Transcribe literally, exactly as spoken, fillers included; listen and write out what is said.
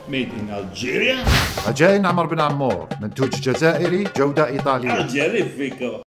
Made in Algeria? أجين عمر بن عمور، منتوج جزائري جودة إيطالية. Algerifico.